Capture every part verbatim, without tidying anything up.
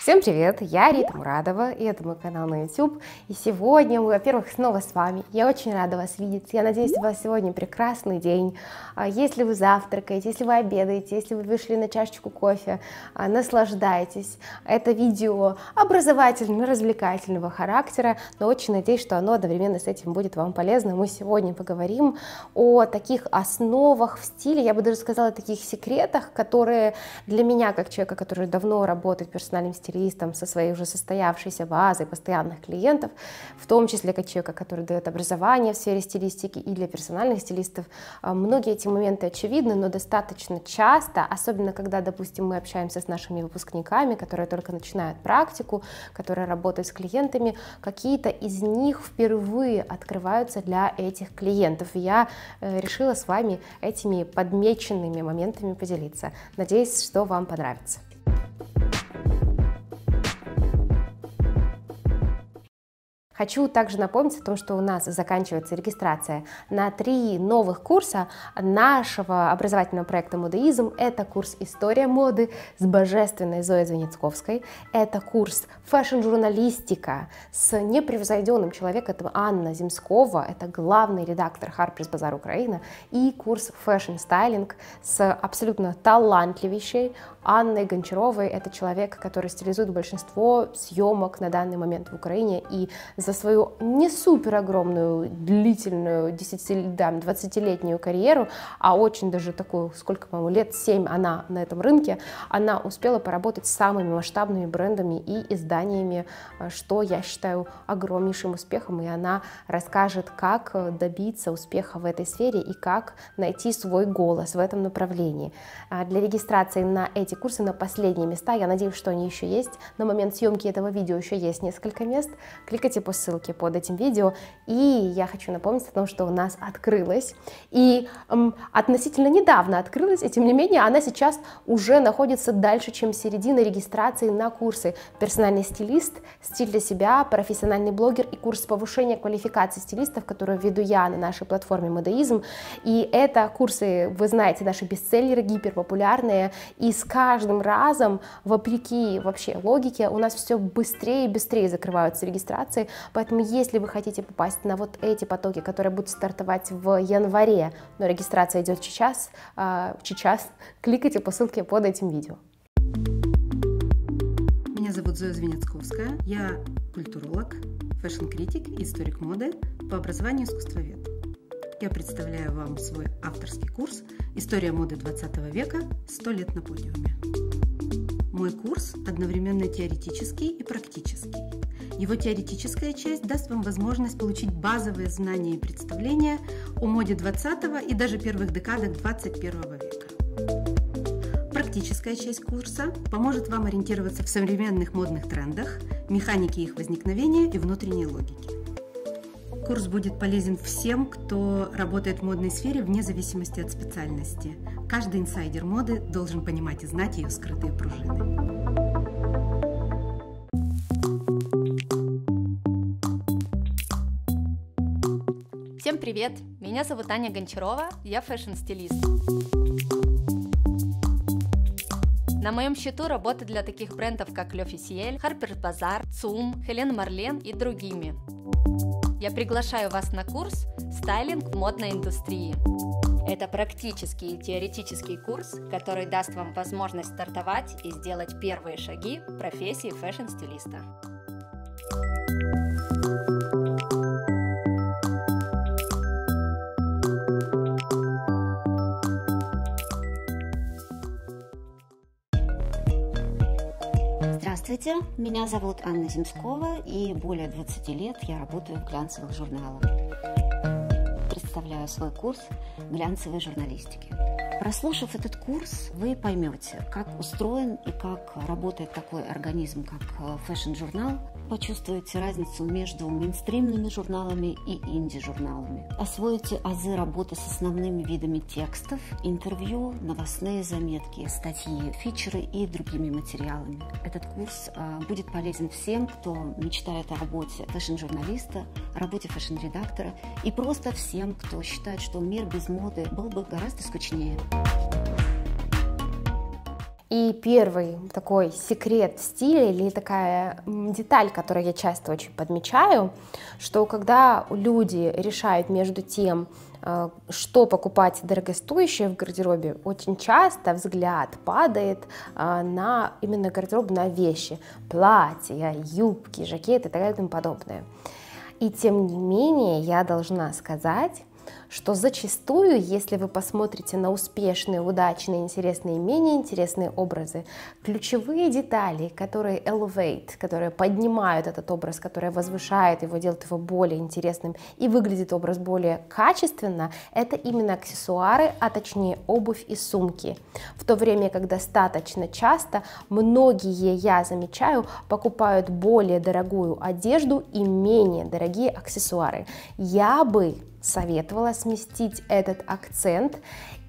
Всем привет, я Рита Мурадова, и это мой канал на YouTube. И сегодня мы, во-первых, снова с вами. Я очень рада вас видеть. Я надеюсь, у вас сегодня прекрасный день. Если вы завтракаете, если вы обедаете, если вы вышли на чашечку кофе, наслаждайтесь. Это видео образовательного, развлекательного характера, но очень надеюсь, что оно одновременно с этим будет вам полезно. Мы сегодня поговорим о таких основах в стиле, я бы даже сказала, таких секретах, которые для меня, как человека, который давно работает персональным стилистом, со своей уже состоявшейся базой постоянных клиентов, в том числе как человека, который дает образование в сфере стилистики и для персональных стилистов, многие эти моменты очевидны, но достаточно часто, особенно когда, допустим, мы общаемся с нашими выпускниками, которые только начинают практику, которые работают с клиентами, какие-то из них впервые открываются для этих клиентов. И я решила с вами этими подмеченными моментами поделиться. Надеюсь, что вам понравится. Хочу также напомнить о том, что у нас заканчивается регистрация на три новых курса нашего образовательного проекта «Модеизм». Это курс «История моды» с божественной Зоей Звенецковской. Это курс «Фэшн-журналистика» с непревзойденным человеком, это Анна Земскова, это главный редактор Harper's Bazaar Украина. И курс «Фэшн-стайлинг» с абсолютно талантливейшей Анной Гончаровой. Это человек, который стилизует большинство съемок на данный момент в Украине, и за свою не супер огромную, длительную, двадцатилетнюю карьеру, а очень даже такую, сколько, по-моему, лет семь она на этом рынке, она успела поработать с самыми масштабными брендами и изданиями, что я считаю огромнейшим успехом, и она расскажет, как добиться успеха в этой сфере и как найти свой голос в этом направлении. Для регистрации на эти курсы, на последние места, я надеюсь, что они еще есть, на момент съемки этого видео еще есть несколько мест, кликайте по ссылке под этим видео. И я хочу напомнить о том, что у нас открылась, и эм, относительно недавно открылась, и тем не менее она сейчас уже находится дальше, чем середина регистрации на курсы «Персональный стилист», «Стиль для себя», «Профессиональный блогер» и курс повышения квалификации стилистов, который веду я на нашей платформе «Модеизм». И это курсы, вы знаете, наши бестселлеры, гиперпопулярные, и с каждым разом, вопреки вообще логике, у нас все быстрее и быстрее закрываются регистрации. Поэтому, если вы хотите попасть на вот эти потоки, которые будут стартовать в январе, но регистрация идет сейчас, сейчас, кликайте по ссылке под этим видео. Меня зовут Зоя Звенецковская, я культуролог, фэшн-критик, историк моды, по образованию искусствовед. Я представляю вам свой авторский курс «История моды двадцатого века. сто лет на подиуме». Мой курс одновременно теоретический и практический. Его теоретическая часть даст вам возможность получить базовые знания и представления о моде двадцатого и даже первых декадах двадцать первого века. Практическая часть курса поможет вам ориентироваться в современных модных трендах, механике их возникновения и внутренней логике. Курс будет полезен всем, кто работает в модной сфере вне зависимости от специальности. Каждый инсайдер моды должен понимать и знать ее скрытые пружины. Всем привет! Меня зовут Аня Гончарова, я фэшн-стилист. На моем счету работа для таких брендов, как L'Officiel, Harper's Bazaar, цум, Helene Marlen и другими. Я приглашаю вас на курс «Стайлинг в модной индустрии». Это практический и теоретический курс, который даст вам возможность стартовать и сделать первые шаги в профессии фэшн-стилиста. Здравствуйте, меня зовут Анна Земскова, и более двадцати лет я работаю в глянцевых журналах. Представляю свой курс глянцевой журналистики. Прослушав этот курс, вы поймете, как устроен и как работает такой организм, как фэшн-журнал. Почувствуете разницу между мейнстримными журналами и инди-журналами. Освоите азы работы с основными видами текстов, интервью, новостные заметки, статьи, фичеры и другими материалами. Этот курс э, будет полезен всем, кто мечтает о работе фэшн-журналиста, о работе фэшн-редактора и просто всем, кто считает, что мир без моды был бы гораздо скучнее. И первый такой секрет стиля или такая деталь, которую я часто очень подмечаю, что когда люди решают между тем, что покупать дорогостоящее в гардеробе, очень часто взгляд падает на именно гардероб, на вещи, платья, юбки, жакеты и так далее и тому подобное. И тем не менее я должна сказать, что зачастую, если вы посмотрите на успешные, удачные, интересные, менее интересные образы, ключевые детали, которые elevate, которые поднимают этот образ, которые возвышают его, делают его более интересным и выглядит образ более качественно, это именно аксессуары, а точнее обувь и сумки. В то время как достаточно часто многие, я замечаю, покупают более дорогую одежду и менее дорогие аксессуары. Я бы советовала сместить этот акцент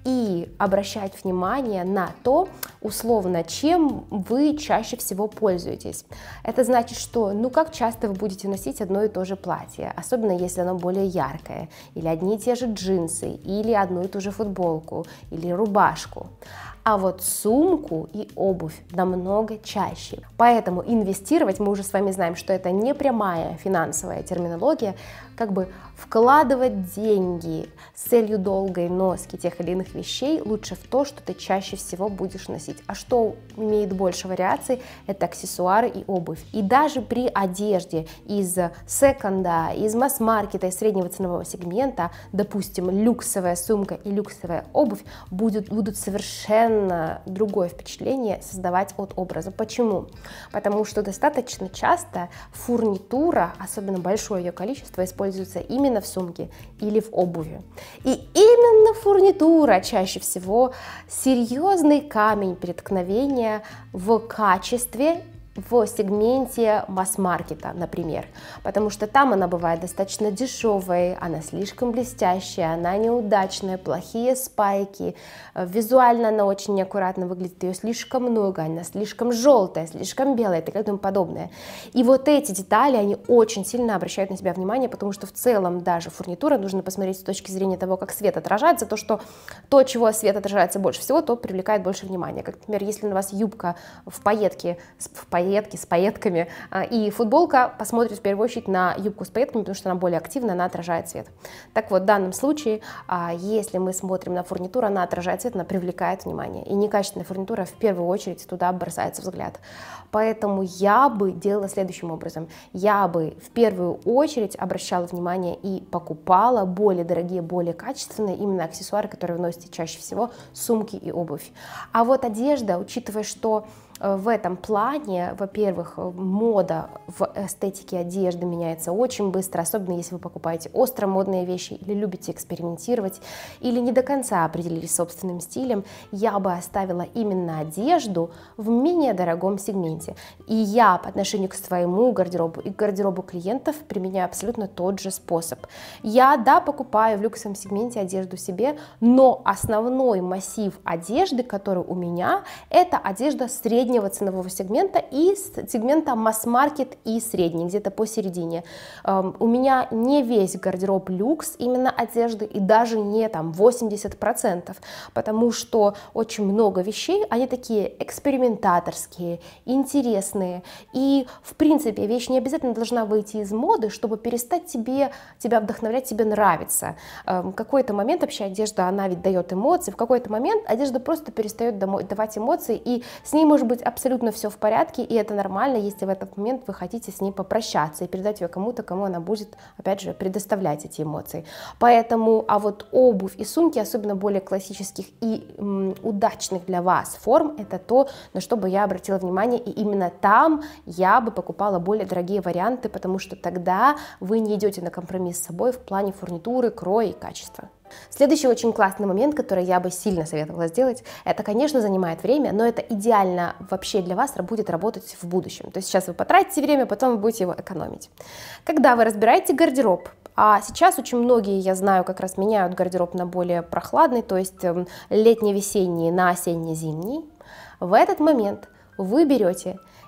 и обращать внимание на то, условно, чем вы чаще всего пользуетесь. Это значит, что, ну, как часто вы будете носить одно и то же платье, особенно если оно более яркое, или одни и те же джинсы, или одну и ту же футболку, или рубашку. А вот сумку и обувь намного чаще. Поэтому инвестировать, мы уже с вами знаем, что это не прямая финансовая терминология, как бы вкладывать деньги с целью долгой носки тех или иных вещей лучше в то, что ты чаще всего будешь носить. А что имеет больше вариаций, это аксессуары и обувь. И даже при одежде из секонда, из масс-маркета, из среднего ценового сегмента, допустим, люксовая сумка и люксовая обувь будут, будут совершенно другое впечатление создавать от образа. Почему? Потому что достаточно часто фурнитура, особенно большое ее количество, используется именно в сумке или в обуви. И именно фурнитура чаще всего серьезный камень преткновения в качестве в сегменте масс-маркета, например, потому что там она бывает достаточно дешевой, она слишком блестящая, она неудачная, плохие спайки, визуально она очень неаккуратно выглядит, ее слишком много, она слишком желтая, слишком белая и так далее и тому подобное. И вот эти детали, они очень сильно обращают на себя внимание, потому что в целом даже фурнитура нужно посмотреть с точки зрения того, как свет отражается, то, что то, чего свет отражается больше всего, то привлекает больше внимания. Как, например, если у вас юбка в пайетке, в пайетке с пайетками и футболка, посмотрит в первую очередь на юбку с пайетками, потому что она более активна, она отражает свет. Так вот, в данном случае, если мы смотрим на фурнитуру, она отражает свет, она привлекает внимание. И некачественная фурнитура в первую очередь туда бросается взгляд. Поэтому я бы делала следующим образом. Я бы в первую очередь обращала внимание и покупала более дорогие, более качественные именно аксессуары, которые вы носите чаще всего, сумки и обувь. А вот одежда, учитывая, что в этом плане, во-первых, мода в эстетике одежды меняется очень быстро, особенно если вы покупаете остромодные вещи или любите экспериментировать, или не до конца определились собственным стилем, я бы оставила именно одежду в менее дорогом сегменте. И я по отношению к своему гардеробу и к гардеробу клиентов применяю абсолютно тот же способ. Я, да, покупаю в люксовом сегменте одежду себе, но основной массив одежды, который у меня, это одежда среднего ценового сегмента и сегмента масс-маркет и средний, где-то посередине. У меня не весь гардероб люкс именно одежды и даже не там восемьдесят процентов, потому что очень много вещей, они такие экспериментаторские, интересные, и в принципе вещь не обязательно должна выйти из моды, чтобы перестать тебе, тебя вдохновлять, тебе нравиться. В какой-то момент вообще одежда, она ведь дает эмоции, в какой-то момент одежда просто перестает давать эмоции, и с ней может быть абсолютно все в порядке, и это нормально, если в этот момент вы хотите с ней попрощаться и передать ее кому-то, кому она будет, опять же, предоставлять эти эмоции. Поэтому, а вот обувь и сумки, особенно более классических и м, удачных для вас форм, это то, на что бы я обратила внимание, и именно там я бы покупала более дорогие варианты, потому что тогда вы не идете на компромисс с собой в плане фурнитуры, кроя и качества. Следующий очень классный момент, который я бы сильно советовала сделать, это, конечно, занимает время, но это идеально вообще для вас будет работать в будущем. То есть сейчас вы потратите время, потом вы будете его экономить. Когда вы разбираете гардероб, а сейчас очень многие, я знаю, как раз меняют гардероб на более прохладный, то есть летне-весенний на осенне-зимний, в этот момент вы берете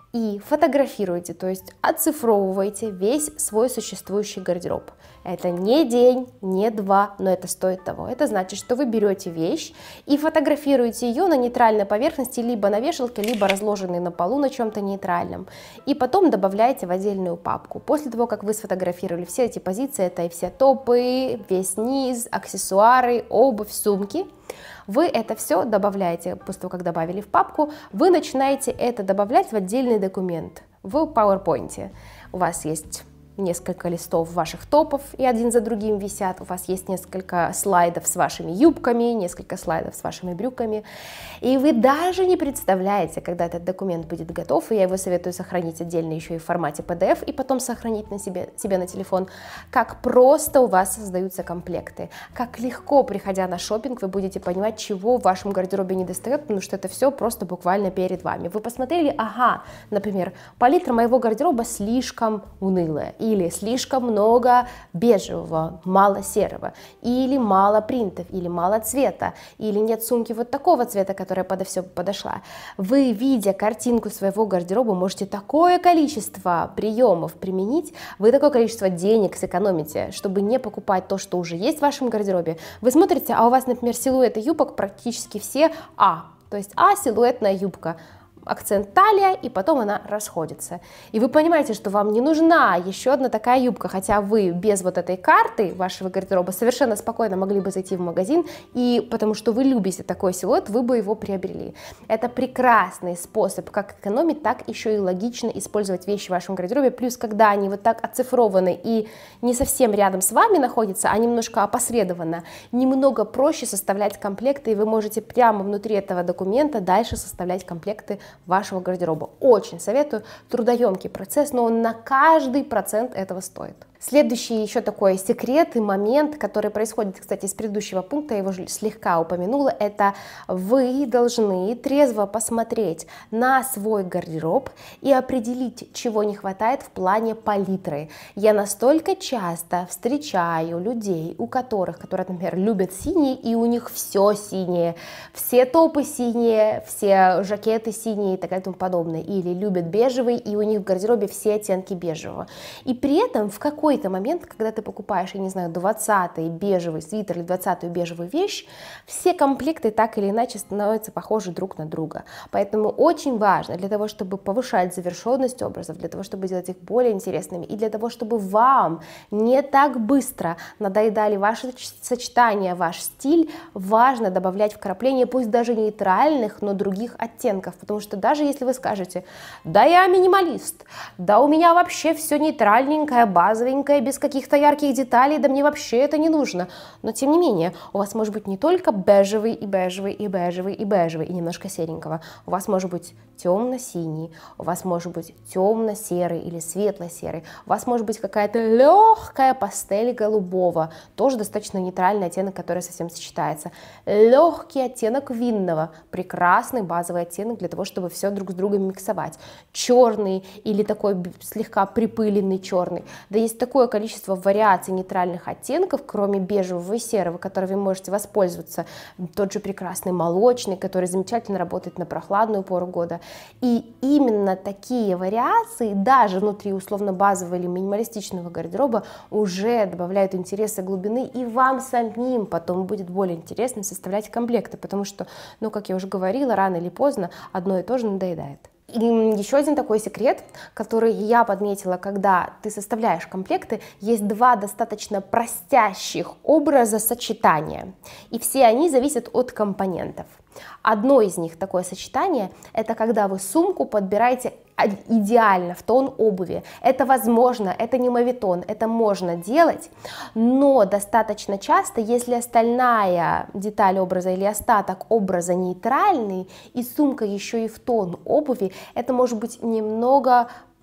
и фотографируете, то есть оцифровываете весь свой существующий гардероб. Это не день, не два, но это стоит того. Это значит, что вы берете вещь и фотографируете ее на нейтральной поверхности, либо на вешалке, либо разложенной на полу на чем-то нейтральном. И потом добавляете в отдельную папку. После того, как вы сфотографировали все эти позиции, это и все топы, весь низ, аксессуары, обувь, сумки, вы это все добавляете, после того, как добавили в папку, вы начинаете это добавлять в отдельный документ в PowerPoint. У вас есть несколько листов ваших топов, и один за другим висят, у вас есть несколько слайдов с вашими юбками, несколько слайдов с вашими брюками, и вы даже не представляете, когда этот документ будет готов, и я его советую сохранить отдельно еще и в формате пи ди эф, и потом сохранить на себе, себе на телефон, как просто у вас создаются комплекты, как легко, приходя на шопинг, вы будете понимать, чего в вашем гардеробе не достает, потому что это все просто буквально перед вами. Вы посмотрели, ага, например, палитра моего гардероба слишком унылая, или слишком много бежевого, мало серого, или мало принтов, или мало цвета, или нет сумки вот такого цвета, которая подо все подошла. Вы, видя картинку своего гардероба, можете такое количество приемов применить, вы такое количество денег сэкономите, чтобы не покупать то, что уже есть в вашем гардеробе. Вы смотрите, а у вас, например, силуэты юбок практически все А, то есть А силуэтная юбка, акцент талия, и потом она расходится. И вы понимаете, что вам не нужна еще одна такая юбка, хотя вы без вот этой карты вашего гардероба совершенно спокойно могли бы зайти в магазин, и потому что вы любите такой силуэт, вы бы его приобрели. Это прекрасный способ как экономить, так еще и логично использовать вещи в вашем гардеробе, плюс когда они вот так оцифрованы и не совсем рядом с вами находятся, а немножко опосредованно, немного проще составлять комплекты, и вы можете прямо внутри этого документа дальше составлять комплекты вашего гардероба. Очень советую, трудоемкий процесс, но он на каждый процент этого стоит. Следующий еще такой секрет и момент, который происходит, кстати, из предыдущего пункта, я его слегка упомянула, это вы должны трезво посмотреть на свой гардероб и определить, чего не хватает в плане палитры. Я настолько часто встречаю людей, у которых, которые, например, любят синий, и у них все синее, все топы синие, все жакеты синие и так далее и тому подобное, или любят бежевый, и у них в гардеробе все оттенки бежевого. И при этом в какой какой-то момент, когда ты покупаешь, я не знаю, двадцатый бежевый свитер или двадцатую бежевую вещь, все комплекты так или иначе становятся похожи друг на друга. Поэтому очень важно для того, чтобы повышать завершенность образов, для того, чтобы делать их более интересными, и для того, чтобы вам не так быстро надоедали ваши сочетания, ваш стиль, важно добавлять вкрапления, пусть даже нейтральных, но других оттенков, потому что даже если вы скажете, да я минималист, да у меня вообще все нейтральненькое, базовенькое, без каких-то ярких деталей, да мне вообще это не нужно. Но тем не менее, у вас может быть не только бежевый и бежевый и бежевый и бежевый и немножко серенького. У вас может быть темно-синий, у вас может быть темно-серый или светло-серый, у вас может быть какая-то легкая пастель голубого, тоже достаточно нейтральный оттенок, который совсем сочетается. Легкий оттенок винного, прекрасный базовый оттенок для того, чтобы все друг с другом миксовать. Черный или такой слегка припыленный черный. Да есть такое количество вариаций нейтральных оттенков, кроме бежевого и серого, которыми вы можете воспользоваться. Тот же прекрасный молочный, который замечательно работает на прохладную пору года. И именно такие вариации, даже внутри условно-базового или минималистичного гардероба, уже добавляют интереса глубины, и вам самим потом будет более интересно составлять комплекты, потому что, ну, как я уже говорила, рано или поздно одно и то же надоедает. И еще один такой секрет, который я подметила, когда ты составляешь комплекты, есть два достаточно простящих образа сочетания, и все они зависят от компонентов. Одно из них, такое сочетание, это когда вы сумку подбираете идеально в тон обуви. Это возможно, это не моветон, это можно делать, но достаточно часто, если остальная деталь образа или остаток образа нейтральный, и сумка еще и в тон обуви, это может быть немного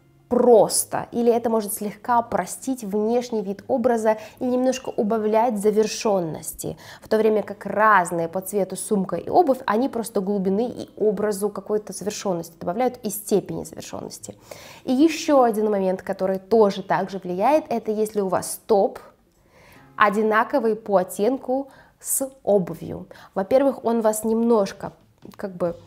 просто, или это может слегка простить внешний вид образа и немножко убавлять завершенности, в то время как разные по цвету сумка и обувь, они просто глубины и образу какой-то завершенности добавляют и степени завершенности. И еще один момент, который тоже также влияет, это если у вас топ одинаковый по оттенку с обувью. Во-первых, он вас немножко как бы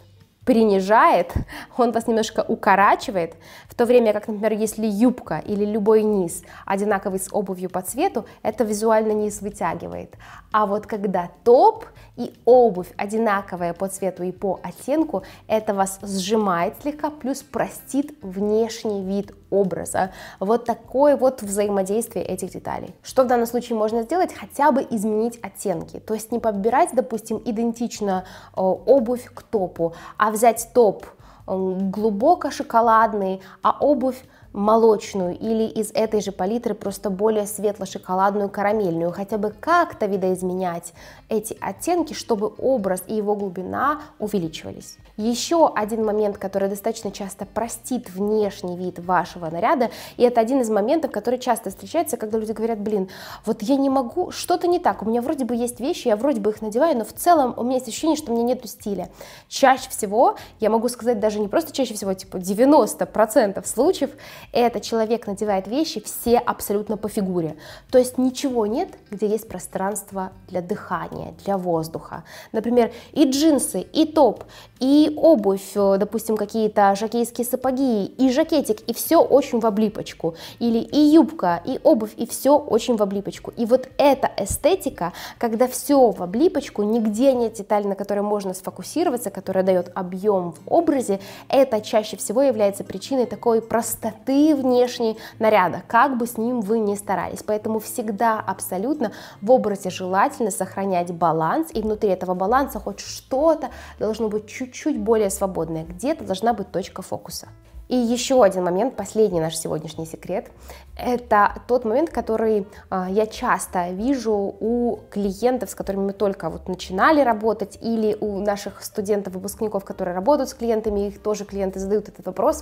принижает, он вас немножко укорачивает, в то время как, например, если юбка или любой низ одинаковый с обувью по цвету, это визуально низ вытягивает. А вот когда топ и обувь одинаковая по цвету и по оттенку, это вас сжимает слегка, плюс простит внешний вид образа. Вот такое вот взаимодействие этих деталей. Что в данном случае можно сделать? Хотя бы изменить оттенки. То есть не подбирать, допустим, идентично э, обувь к топу, а взять топ э, глубоко шоколадный, а обувь молочную или из этой же палитры просто более светло-шоколадную, карамельную, хотя бы как-то видоизменять эти оттенки, чтобы образ и его глубина увеличивались. Еще один момент, который достаточно часто простит внешний вид вашего наряда, и это один из моментов, который часто встречается, когда люди говорят: блин, вот я не могу, что-то не так, у меня вроде бы есть вещи, я вроде бы их надеваю, но в целом у меня есть ощущение, что у меня нету стиля. Чаще всего, я могу сказать даже не просто чаще всего, типа девяносто процентов случаев, это человек надевает вещи все абсолютно по фигуре. То есть ничего нет, где есть пространство для дыхания, для воздуха. Например, и джинсы, и топ, и обувь, допустим, какие-то жокейские сапоги, и жакетик, и все очень в облипочку. Или и юбка, и обувь, и все очень в облипочку. И вот эта эстетика, когда все в облипочку, нигде нет детали, на которой можно сфокусироваться, которая дает объем в образе, это чаще всего является причиной такой простоты внешней наряда, как бы с ним вы ни старались. Поэтому всегда абсолютно в образе желательно сохранять баланс, и внутри этого баланса хоть что-то должно быть чуть-чуть более свободное, где-то должна быть точка фокуса. И еще один момент, последний наш сегодняшний секрет, это тот момент, который э, я часто вижу у клиентов, с которыми мы только вот начинали работать, или у наших студентов-выпускников, которые работают с клиентами, их тоже клиенты задают этот вопрос.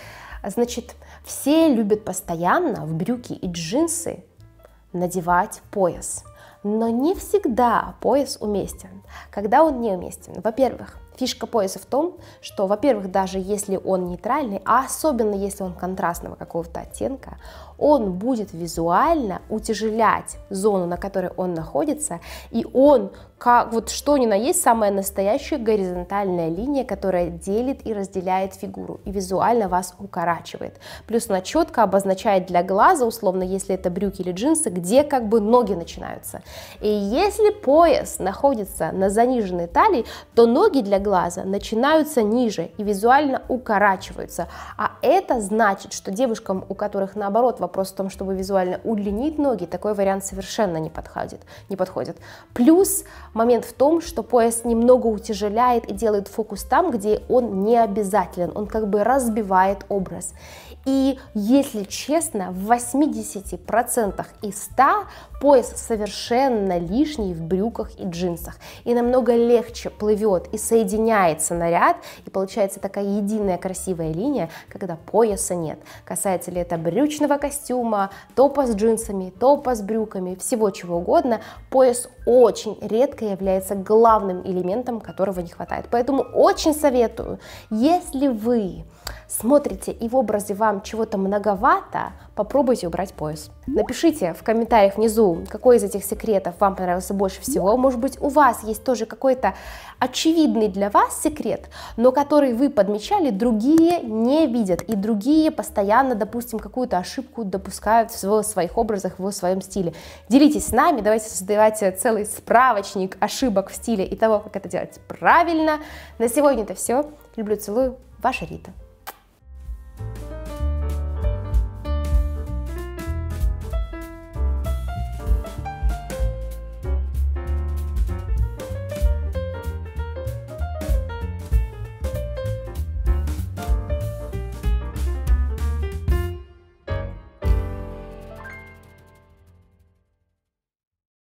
Значит, все любят постоянно в брюки и джинсы надевать пояс, но не всегда пояс уместен. Когда он не уместен? Во-первых, фишка пояса в том, что, во-первых, даже если он нейтральный, а особенно если он контрастного какого-то оттенка, он будет визуально утяжелять зону, на которой он находится, и он, как вот что ни на есть, самая настоящая горизонтальная линия, которая делит и разделяет фигуру, и визуально вас укорачивает. Плюс она четко обозначает для глаза, условно, если это брюки или джинсы, где как бы ноги начинаются. И если пояс находится на заниженной талии, то ноги для глаза начинаются ниже и визуально укорачиваются. А это значит, что девушкам, у которых наоборот вопрос в том, чтобы визуально удлинить ноги, такой вариант совершенно не подходит. Не подходит. Плюс момент в том, что пояс немного утяжеляет и делает фокус там, где он не обязателен, он как бы разбивает образ. И, если честно, в восьмидесяти процентах из ста пояс совершенно лишний в брюках и джинсах. И намного легче плывет и соединяется наряд, и получается такая единая красивая линия, когда пояса нет. Касается ли это брючного костюма, топа с джинсами, топа с брюками, всего чего угодно, пояс очень редко является главным элементом, которого не хватает. Поэтому очень советую, если вы смотрите и в образе вам чего-то многовато, попробуйте убрать пояс. Напишите в комментариях внизу, какой из этих секретов вам понравился больше всего. Может быть, у вас есть тоже какой-то очевидный для вас секрет, но который вы подмечали, другие не видят, и другие постоянно, допустим, какую-то ошибку допускают в своих образах, в своем стиле. Делитесь с нами, давайте создавать целый справочник ошибок в стиле и того, как это делать правильно. На сегодня это все. Люблю, целую. Ваша Рита.